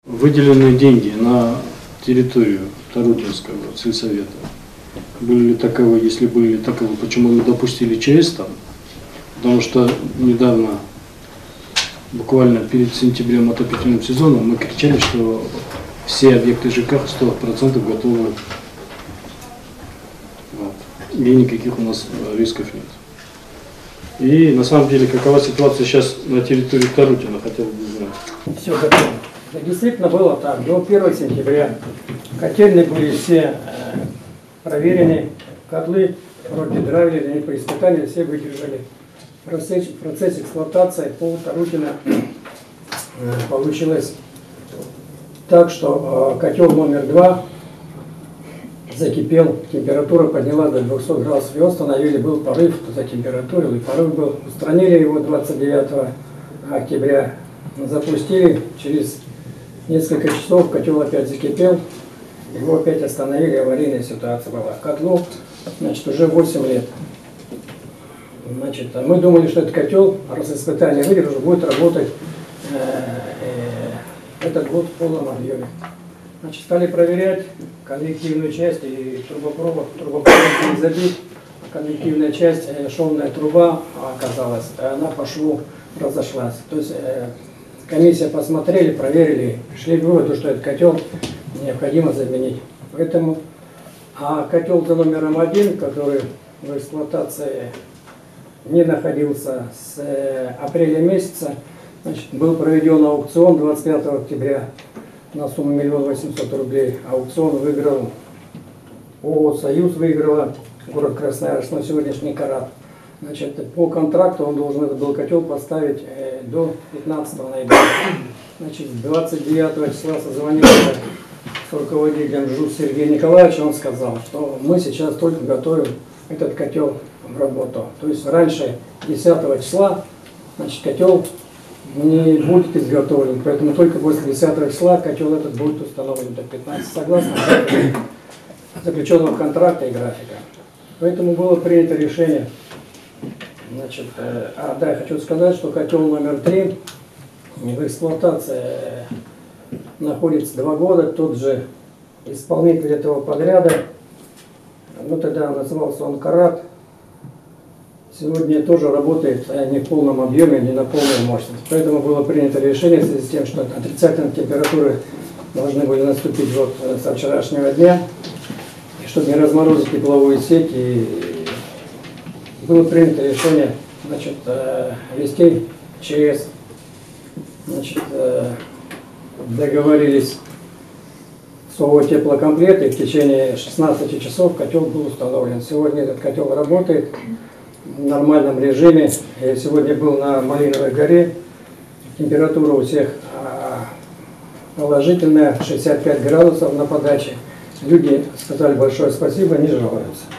Выделенные деньги на территорию Тарутинского сельсовета были ли таковы, если были ли таковы, почему мы допустили ЧС там? Потому что недавно, буквально перед сентябрем отопительным сезоном, мы кричали, что все объекты ЖК 100% готовы. Вот. И никаких у нас рисков нет. И на самом деле, какова ситуация сейчас на территории Тарутина, хотел бы знать. Все готово. Действительно было так. До 1 сентября котельные были все проверены, котлы вроде дравили, по испытанию все выдержали. В процессе эксплуатации по Тарутина получилось так, что котел номер 2 закипел, температура поднялась до 200 градусов, его остановили, был порыв, затемпературил, и порыв был. Устранили его 29 октября, запустили, через несколько часов котел опять закипел, его опять остановили, аварийная ситуация была. Котлу, значит, уже 8 лет. Значит, мы думали, что этот котел, раз испытание выдержал, будет работать этот год в полном объеме. Значит, стали проверять конвективную часть, и трубопровод не забит, конвективная часть, шовная труба оказалась, она по шву разошлась. То есть комиссия посмотрели, проверили, пришли к выводу, что этот котел необходимо заменить. Поэтому, котел за номером 1, который в эксплуатации не находился с апреля месяца, значит, был проведен аукцион 25 октября на сумму 1 800 000 рублей. Аукцион выиграл ООО «Союз», выиграла город Красноярск, на сегодняшний карат. Значит, по контракту он должен этот был котел поставить до 15 ноября. Значит, 29 числа созвонился с руководителем ЖУЗ Сергеем Николаевичем, он сказал, что мы сейчас только готовим этот котел в работу. То есть раньше 10 числа, значит, котел не будет изготовлен, поэтому только после 10 числа котел этот будет установлен до 15, согласно заключенного контракта и графика. Поэтому было принято решение. Значит, я хочу сказать, что котел номер 3 в эксплуатации находится 2 года, тот же исполнитель этого подряда, тогда назывался он «Карат», сегодня тоже работает не в полном объеме, не на полной мощности. Поэтому было принято решение в связи с тем, что отрицательные температуры должны были наступить вот со вчерашнего дня, и чтобы не разморозить тепловую сеть, и было принято решение, значит, вести ЧС. Значит, договорились с ООО «Теплокомплект», и в течение 16 часов котел был установлен. Сегодня этот котел работает в нормальном режиме. Я сегодня был на Малиновой горе, температура у всех положительная, 65 градусов на подаче. Люди сказали большое спасибо, не жалуются.